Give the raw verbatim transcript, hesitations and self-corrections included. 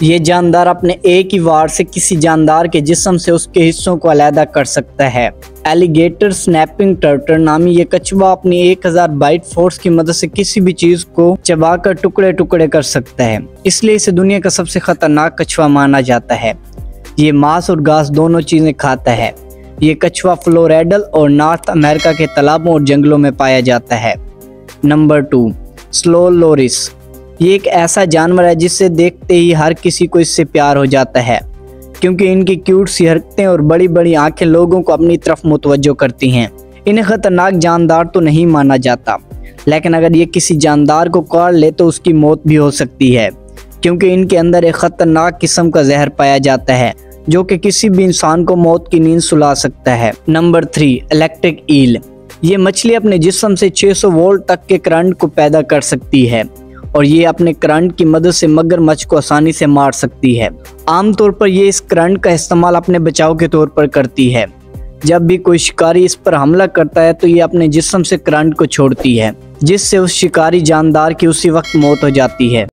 ये जानदार अपने एक ही वार से किसी जानदार के जिस्म से उसके हिस्सों को अलहदा कर सकता है। एलिगेटर स्नैपिंग टर्टल नामी ये कछुआ अपनी एक हज़ार बाइट फोर्स की मदद से किसी भी चीज को चबाकर टुकड़े टुकड़े कर सकता है, इसलिए इसे दुनिया का सबसे खतरनाक कछुआ माना जाता है। ये मांस और घास दोनों चीजें खाता है। ये कछुआ फ्लोरिडा और नॉर्थ अमेरिका के तालाबों और जंगलों में पाया जाता है। Number two, slow loris. ये एक ऐसा जानवर है जिससे देखते ही हर किसी को इससे प्यार हो जाता है, क्योंकि इनकी क्यूट सी हरकतें और बड़ी बड़ी आंखें लोगों को अपनी तरफ मुतवज्जो करती हैं। इन्हें खतरनाक जानदार तो नहीं माना जाता, लेकिन अगर ये किसी जानदार को काट ले तो उसकी मौत भी हो सकती है, क्योंकि इनके अंदर एक खतरनाक किस्म का जहर पाया जाता है जो कि किसी भी इंसान को मौत की नींद सुला सकता है। Number three, electric eel. ये मछली अपने जिस्म से छह सौ वोल्ट तक के करंट को पैदा कर सकती है और ये अपने करंट की मदद से मगरमच्छ को आसानी से मार सकती है। आमतौर पर ये इस करंट का इस्तेमाल अपने बचाव के तौर पर करती है। जब भी कोई शिकारी इस पर हमला करता है तो ये अपने जिस्म से करंट को छोड़ती है, जिससे उस शिकारी जानदार की उसी वक्त मौत हो जाती है।